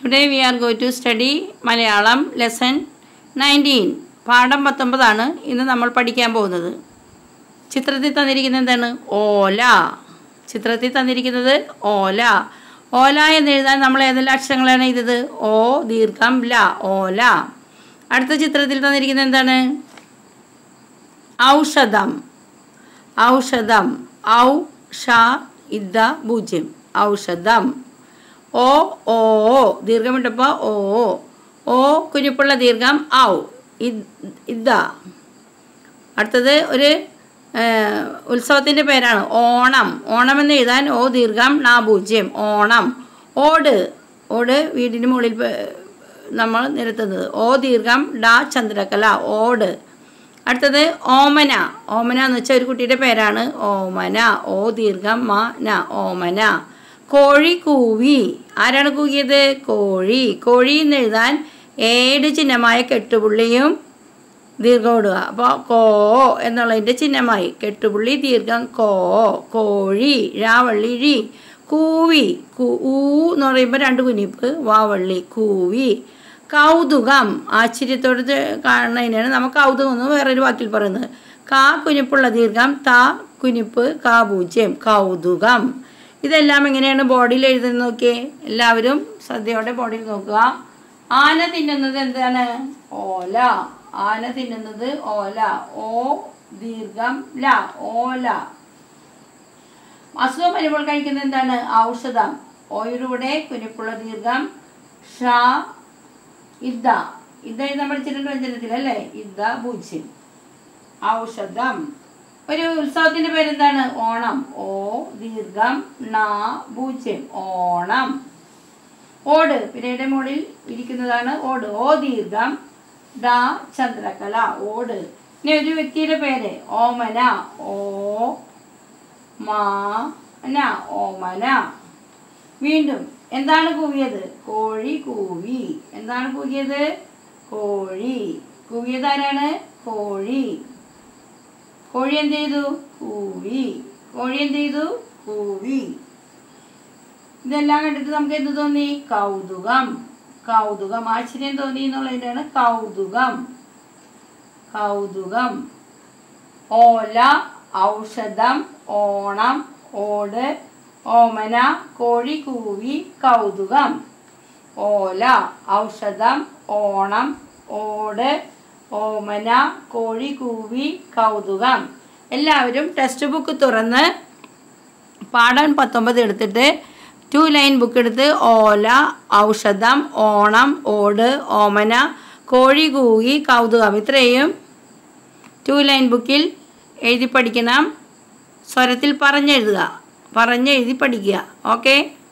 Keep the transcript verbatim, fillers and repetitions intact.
Today we are going to study Malayalam lesson nineteen. പാഠം പത്തൊമ്പതാണ് ഇന്ന് നമ്മൾ പഠിക്കാൻ പോകുന്നത്. ചിത്രത്തിൽ തന്നിരിക്കുന്നത് എന്താണ്? ഓല. ചിത്രത്തിൽ തന്നിരിക്കുന്നത് ഓല. ഓല എന്ന് എഴുതാൻ നമ്മൾ ഏതെല്ലാം അക്ഷരങ്ങളാണ് എഴുതിയത്? ഓ ദീർഘം ല, ഓല. അടുത്ത ചിത്രത്തിൽ തന്നിരിക്കുന്നത് എന്താണ്? ഔഷധം. ഔഷധം. ഔ ഷ ഇദ്ദ പൂജ്യം. ഔഷധം. ഓ ഓ ദീർഘമിട്ടപ്പോൾ ഓ. ഓ കുഞ്ഞിപ്പുള്ള ദീർഘം ഔ. ഇദ്ദ. അടുത്തത് ഒരു ഉത്സവത്തിൻ്റെ പേരാണ് ഓണം. ഓണം എന്ന് എഴുതാൻ ഓ ദീർഘം നാ പൂജ്യം. ഓണം. ഓട്. ഓട് വീടിന് മുകളിൽ നമ്മൾ നിരത്തുന്നത്. ഓ ദീർഘം ഡാ ചന്ദ്രകല. ഓട്. അടുത്തത് ഓമന. ഓമന എന്ന് വെച്ചാൽ ഒരു കുട്ടിയുടെ പേരാണ്. ഓമന. ഓ ദീർഘം മ ന. ഓമന. കോഴി കൂവി. ആരാണ് കൂകിയത്? കോഴി. കോഴി എന്ന് എഴുതാൻ ഏഴ് ചിഹ്നമായ കെട്ടുപുള്ളിയും ദീർഘം ഇടുക. അപ്പോൾ കോ എന്നുള്ളതിൻ്റെ ചിഹ്നമായി കെട്ടുപുള്ളി ദീർഘം കോ. കോഴി. രാവള്ളി ഴി. കൂവി. കൂ എന്ന് പറയുമ്പോൾ രണ്ട് കുനിപ്പ് വാവള്ളി. കൂവി. കൗതുകം. ആശ്ചര്യത്തോട് കാണുന്നതിനാണ് നമ്മൾ കൗതുകം എന്ന് വേറൊരു വാക്കിൽ പറയുന്നത്. കാ കുനിപ്പുള്ള ദീർഘം താ കുനിപ്പ് കാ പൂജ്യം. കൗതുകം. ഇതെല്ലാം എങ്ങനെയാണ് ബോഡിയിൽ എഴുതുന്നത് നോക്കിയേ. എല്ലാവരും ശ്രദ്ധയോടെ ബോഡിയിൽ നോക്കുക. ആന തിന്നുന്നത് എന്താണ്? ഓല. ആന തിന്നുന്നത് ഓല. ഓ ദീർഘം ല, ഓല. അസുഖം വരുമ്പോൾ കഴിക്കുന്നത് എന്താണ്? ഔഷധം. ഓയുടെ കൂടെ കുനിപ്പുള്ള ദീർഘം ഷ ഇദ്ദ. ഇദ്ദ എഴുതാൻ പഠിച്ചിട്ടുണ്ട് വ്യഞ്ജനത്തിൽ അല്ലേ? ഇദ്ദ പൂജ്യം. ഔഷധം. ഒരു ഉത്സവത്തിന്റെ പേരെന്താണ്? ഓണം. ഓ ദീർഘം ന പൂജ്യം. ഓണം. ഓട്. പിന്നീട് മുകളിൽ ഇരിക്കുന്നതാണ് ഓട്. ഓ ദീർഘം ഡ ചന്ദ്രകല. ഓട്. ഇനി ഒരു വ്യക്തിയുടെ പേര് ഓമന. ഓ മന. ഓമന. വീണ്ടും എന്താണ് കൂവിയത്? കോഴി കൂവി. എന്താണ് കൂവിയത്? കോഴി. കൂവിയത് ആരാണ്? കോഴി. കോഴി എന്ത് ചെയ്തു? കൂവി. കോഴി എന്ത് ചെയ്തു? കൂവി. ഇതെല്ലാം കണ്ടിട്ട് നമുക്ക് എന്ത് തോന്നി? കൗതുകം. കൗതുകം. ആശ്ചര്യം തോന്നി എന്നുള്ളതിനാണ് കൗതുകം. കൗതുകം. ഓല, ഔഷധം, ഓണം, ഓട്, ഓമന, കോഴി കൂവി, കൗതുകം. ഓല, ഔഷധം, ഓണം, ഓട്, ഓമന, കോഴി കൂവി, കൗതുകം. എല്ലാവരും ടെക്സ്റ്റ് ബുക്ക് തുറന്ന് പാഠം പത്തൊമ്പത് എടുത്തിട്ട് ടു ലൈൻ ബുക്ക് എടുത്ത് ഓല, ഔഷധം, ഓണം, ഓട്, ഓമന, കോഴി കൂവി, കൗതുകം ഇത്രയും ടു ലൈൻ ബുക്കിൽ എഴുതി പഠിക്കണം. സ്വരത്തിൽ പറഞ്ഞെഴുതുക. പറഞ്ഞെഴുതി പഠിക്കുക. ഓക്കെ.